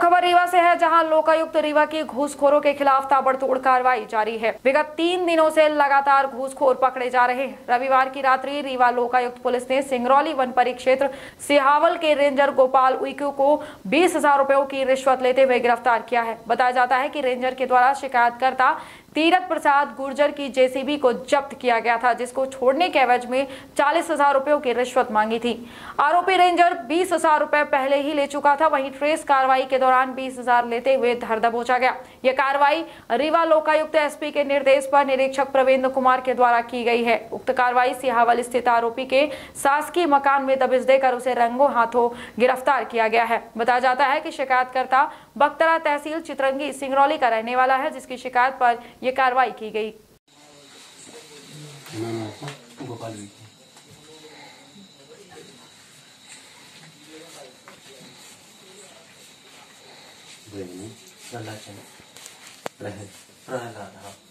खबर रीवा से है, जहां लोकायुक्त रीवा की घूसखोरों के खिलाफ ताबड़तोड़ कार्रवाई जारी है। विगत 3 दिनों से लगातार घूसखोर पकड़े जा रहे हैं। रविवार की रात्रि रीवा लोकायुक्त पुलिस ने सिंगरौली वन परिक्षेत्र सिहावल के रेंजर गोपाल उइके को 20,000 रुपयों की रिश्वत लेते हुए गिरफ्तार किया है। बताया जाता है कि रेंजर के द्वारा शिकायतकर्ता तीरथ प्रसाद गुर्जर की जेसीबी को जब्त किया गया था, जिसको छोड़ने के एवज में 40,000 रुपयों की रिश्वत मांगी थी। आरोपी रेंजर 20,000 रुपए पहले ही ले चुका था। वहीं ट्रेस कार्रवाई के दौरान 20,000 लेते हुए धर दबोचा गया। यह कार्रवाई रीवा लोकायुक्त एसपी के निर्देश पर निरीक्षक प्रवीण कुमार के द्वारा की गई है। उक्त कार्रवाई सिहावल स्थित आरोपी के शासकीय मकान में दबिश देकर उसे रंगों हाथों गिरफ्तार किया गया है। बताया जाता है कि शिकायतकर्ता बख्तरा तहसील चितरंगी सिंगरौली का रहने वाला है, जिसकी शिकायत पर यह कार्रवाई की गई। रह